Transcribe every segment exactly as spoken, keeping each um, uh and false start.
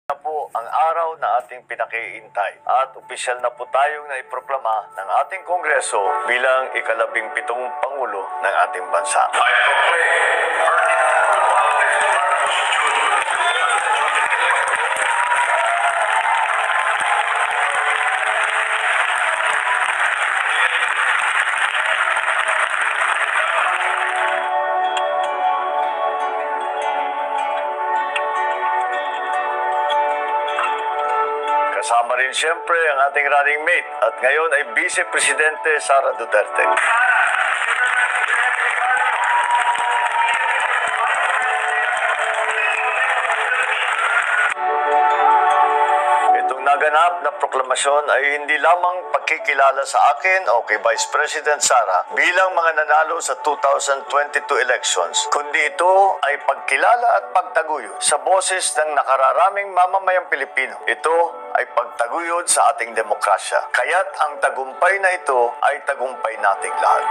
na po ang araw na ating pinakiintay at opisyal na po tayong naiproklama ng ating Kongreso bilang ikalabing pitong Pangulo ng ating bansa. I proclaim Ferdinand Romualdez Marcos Junior Kasama rin siyempre ang ating running mate at ngayon ay Vice Presidente Sara Duterte. Itong naganap na proklamasyon ay hindi lamang pagkikilala sa akin o kay Vice President Sara bilang mga nanalo sa two thousand twenty-two elections, kundi ito ay pagkilala at pagtaguyod sa boses ng nakararaming mamamayang Pilipino. Ito ay pagtaguyod sa ating demokrasya. Kaya't ang tagumpay na ito ay tagumpay nating lahat.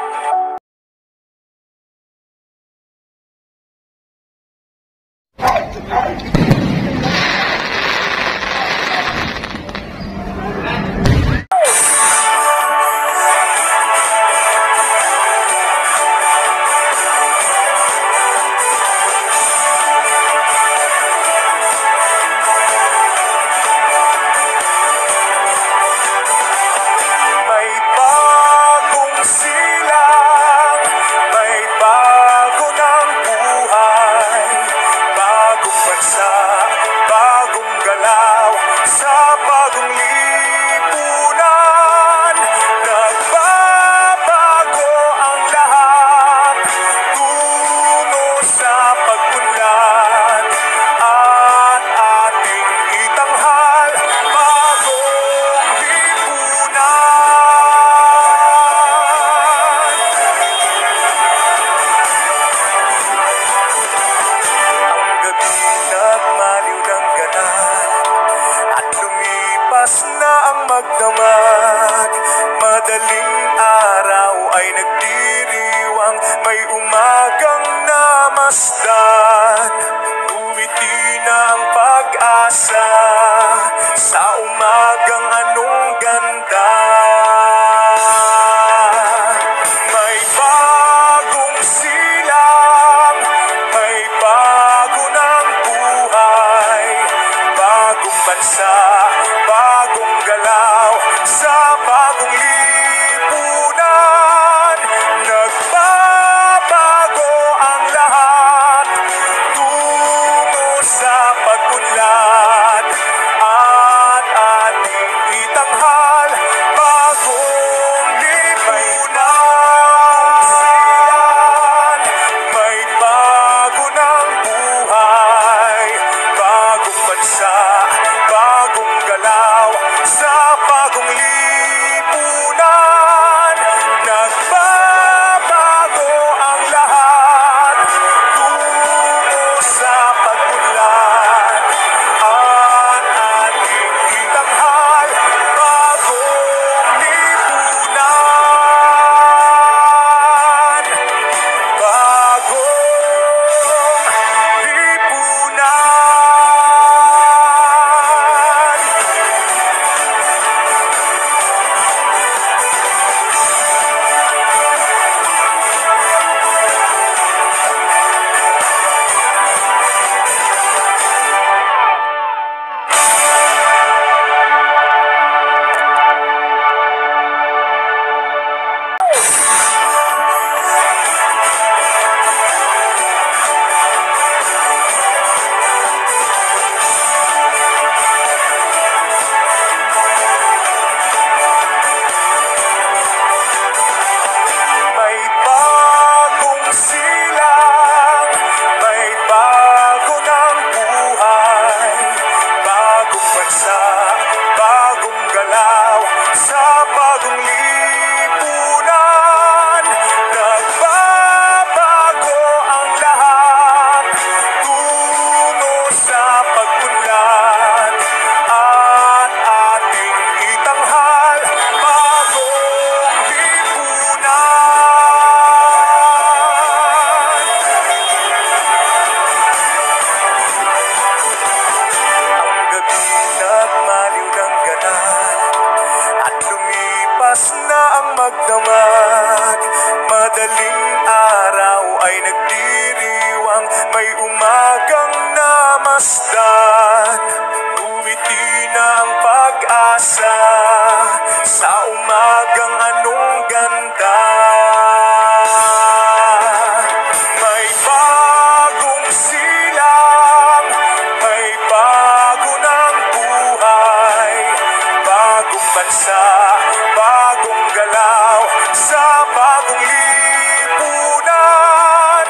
Magdamag, madaling araw ay nagdiriwang, may umagang namasdan. Umiti na ang pag-asa sa umagang anong ganda. May bagong silang, may bago ng buhay, bagong bansa, bagong galaw sa bagong lipunan. Nagbabago ang lahat tungo sa pag-unlad at ating itanghal bagong lipunan. May bago ng buhay, bagong bansa, bagong galaw sa bagong galaw, sa bagong lipunan.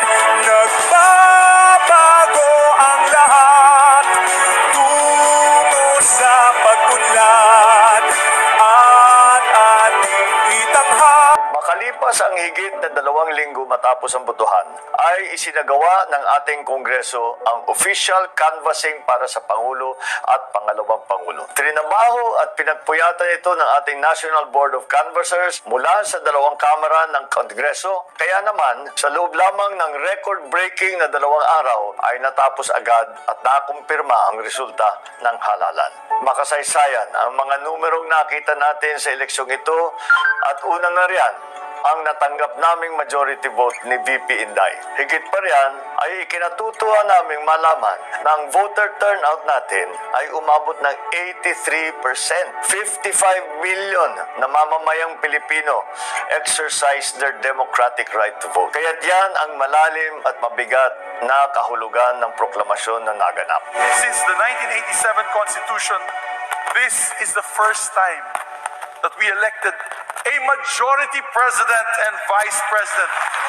Nagbabago ang lahat tungo sa pag-unlad at ating itanghal. Makalipas ang higit na dalawang linggo matapos ang botohan, ay isinagawa ng ating Kongreso ang official canvassing para sa Pangulo at Pangalawang Pangulo. Trinabaho at pinagpuyatan ito ng ating National Board of Canvassers mula sa dalawang kamara ng Kongreso. Kaya naman, sa loob lamang ng record-breaking na dalawang araw, ay natapos agad at nakumpirma ang resulta ng halalan. Makasaysayan ang mga numerong nakita natin sa eleksyong ito at unang na riyan, ang natanggap naming majority vote ni V P Inday. Higit pa riyan ay ikinatutuwa naming malaman na ang voter turnout natin ay umabot ng eighty-three percent. fifty-five million na mamamayang Pilipino exercise their democratic right to vote. Kaya't yan ang malalim at mabigat na kahulugan ng proklamasyon na naganap. Since the nineteen eighty-seven Constitution, this is the first time that we elected a majority president and vice president.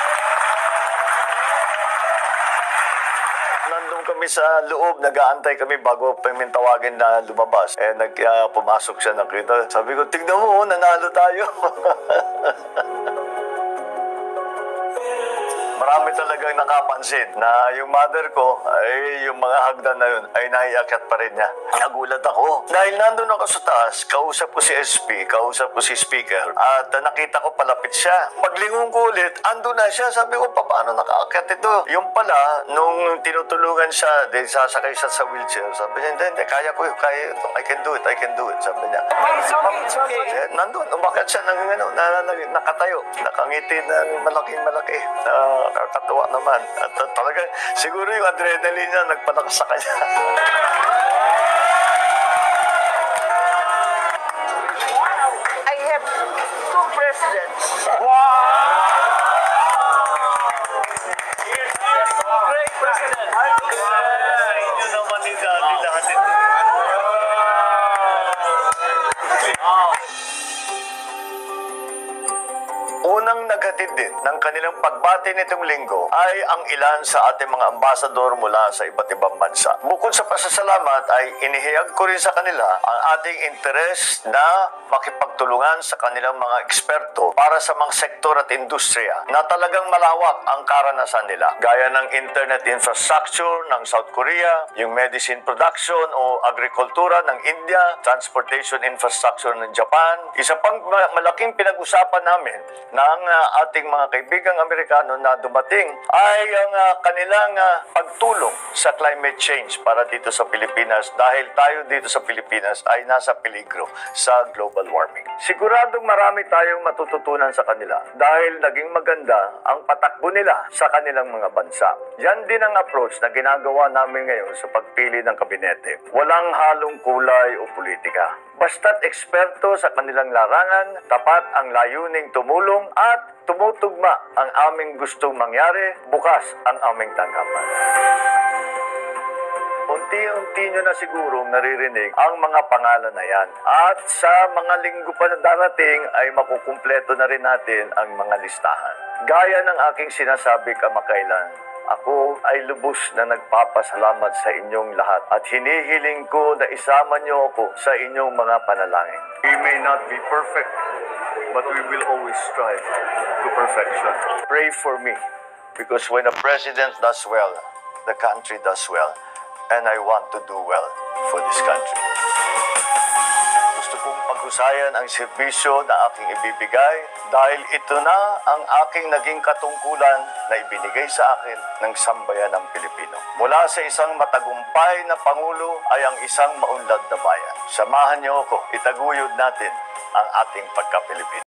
Nandun kami sa loob, nag-aantay kami bago pamintawagin na lumabas. Eh, nag, uh, pumasok siya, nakita. Sabi ko, tignan mo, nanalo tayo. Marami talagang nakapansin na yung mother ko, ay yung mga hagdan na yun, ay naiakyat pa rin niya. Nagulat ako. Dahil nandun ako sa taas, kausap ko si S P, kausap ko si Speaker, at uh, nakita ko palapit siya. Paglingon ko ulit, andun na siya. Sabi ko, paano nakaakyat ito? Yung pala, nung tinutulungan siya, di sasakay siya sa wheelchair, sabi niya, hindi, hindi, kaya ko, kaya ito. I can do it, I can do it, sabi niya. It's okay, it's okay. Eh, nandun, umakyat siya ng ano, na, na, nakatayo, nakangiti ng malaking-malaki. Uh, kakatuwa naman. At uh, talaga, siguro yung adrenaline niya nagpalakas sa kanya. I have two presidents. Great president! Sa inyo naman ni Daddy lahat ito. Unang naghatid din ng kanilang pagbati nitong linggo ay ang ilan sa ating mga ambasador mula sa iba't ibang bansa. Bukod sa pasasalamat ay inihayag ko rin sa kanila ang ating interes na makipagtulungan sa kanilang mga eksperto para sa mga sektor at industriya na talagang malawak ang karanasan nila. Gaya ng internet infrastructure ng South Korea, yung medicine production o agrikultura ng India, transportation infrastructure ng Japan. Isa pang ma- malaking pinag-usapan namin ng uh, ating mga kaibigang Amerikano na dumating ay ang uh, kanilang uh, pagtulong sa climate change para dito sa Pilipinas dahil tayo dito sa Pilipinas ay nasa peligro sa global warming. Siguradong marami tayong matututunan sa kanila dahil naging maganda ang patakbo nila sa kanilang mga bansa. Yan din ang approach na ginagawa namin ngayon sa pagpili ng kabinete. Walang halong kulay o politika. Basta't eksperto sa kanilang larangan, tapat ang layuning tumulong at tumutugma ang aming gustong mangyari, bukas ang aming tanggapan. Unti-unti nyo na sigurong naririnig ang mga pangalan na yan. At sa mga linggo pa na darating ay makukumpleto na rin natin ang mga listahan. Gaya ng aking sinasabi kamakailan, ako ay lubos na nagpapasalamat sa inyong lahat at hinihiling ko na isama niyo ako sa inyong mga panalangin. We may not be perfect, but we will always strive to perfection. Pray for me, because when a president does well, the country does well, and I want to do well for this country. Gusto kong paghusayan ang serbisyo na aking ibibigay dahil ito na ang aking naging katungkulan na ibinigay sa akin ng sambayan ng Pilipino. Mula sa isang matagumpay na Pangulo ay ang isang maunlad na bayan. Samahan niyo ako, itaguyod natin ang ating pagka-Pilipino.